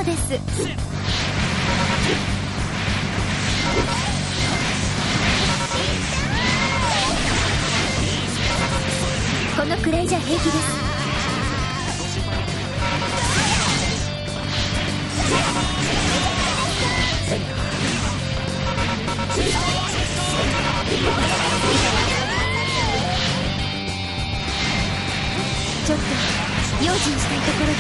のです。このくらいじゃ平気です。ちょっと用心したいところです。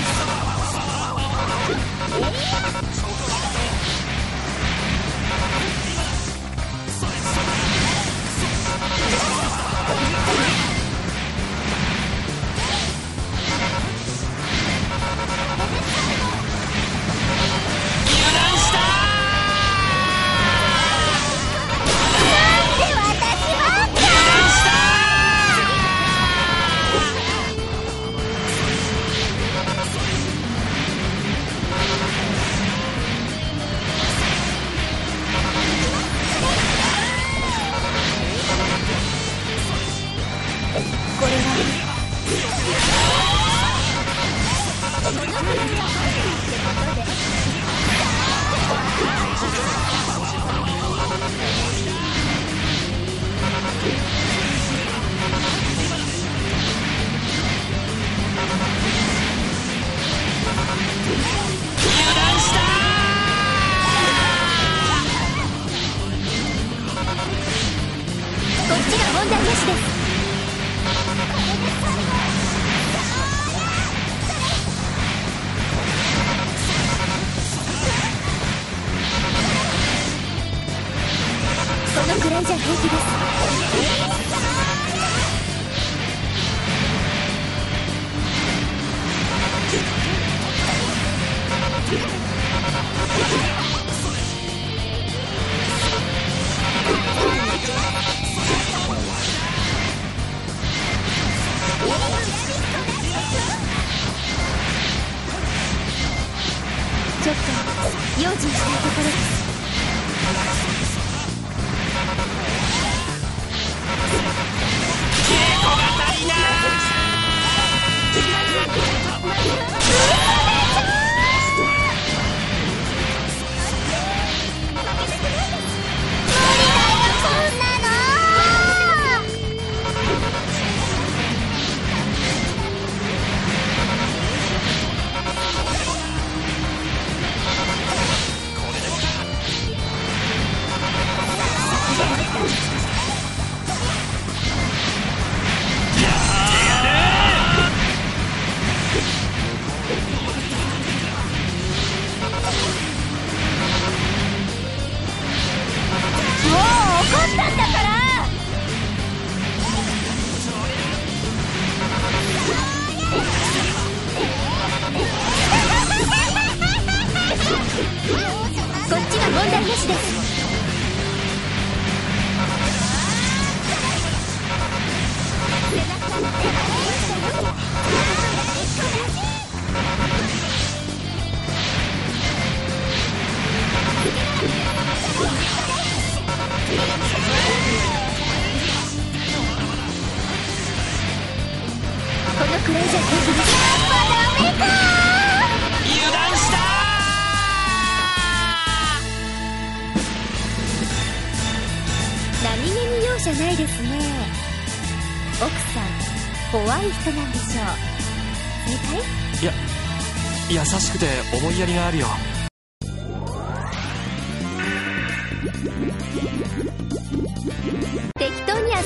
ちょっと用心したいところです。 稽古が足りない。 こっちは問題なしです。このくらいじゃ平気です。 油断した。 何気に容赦ないですね。奥さん怖い人なんでしょう。正解？ いや、優しくて思いやりがあるよ。 適当に遊んであげます。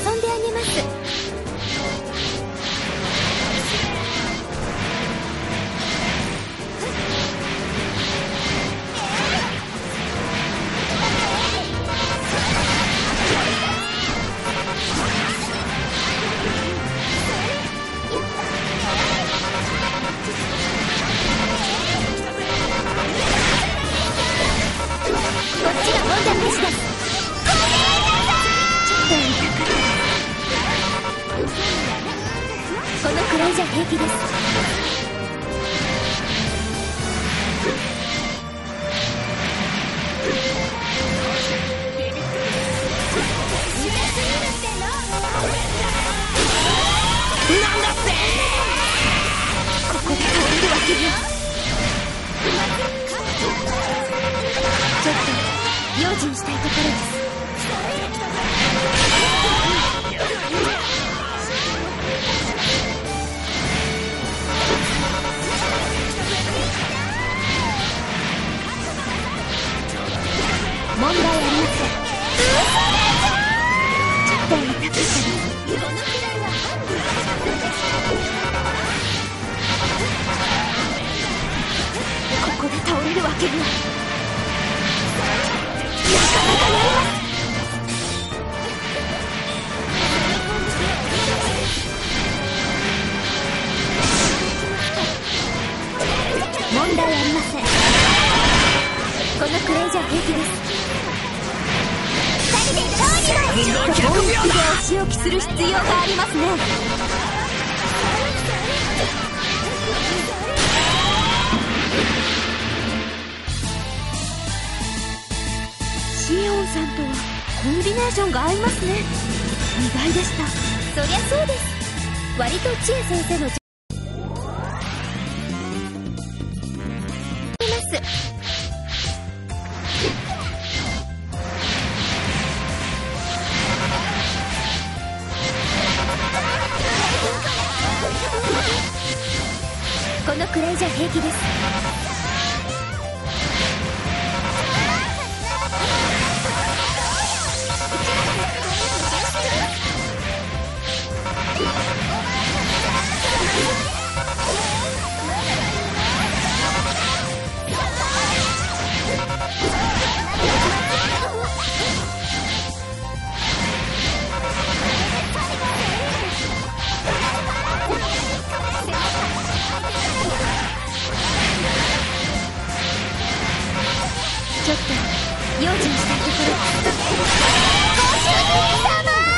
このくらいじゃ平気です。 なんだって。 ここで止めるわけには。 問題ありません。ちょっと痛かったです。ここで倒れるわけには。なかなかやります。問題ありません。このくらいじゃ平気です。2人でどうにももう一匹でお仕置きする必要がありますね。シオンさんとはコンビネーションが合いますね。意外でした。そりゃそうです。割と千恵先生のこのくらいじゃ平気です。ちょっと用心したいところ。ご主人様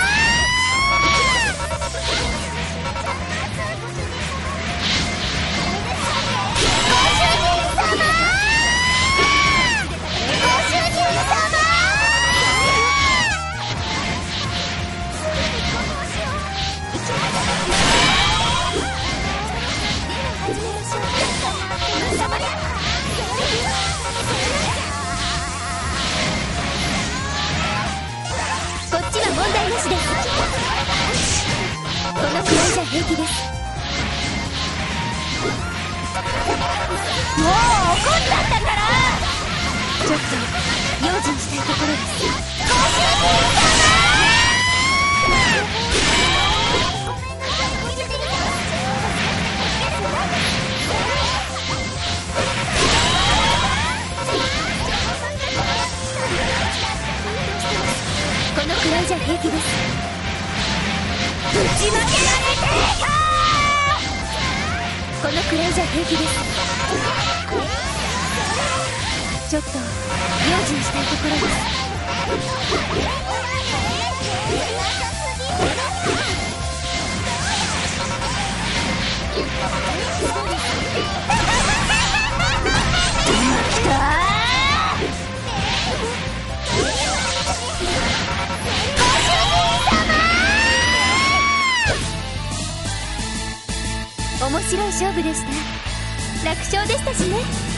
こっちは問題なしです。このくらいじゃ平気です。もう怒っちゃったから。ちょっと用心したいところです。ご主人様このくらいじゃ平気です。ぶちまけられてーかー。このくらいじゃ平気です。ちょっと用心したいところです。面白い勝負でした。楽勝でしたしね。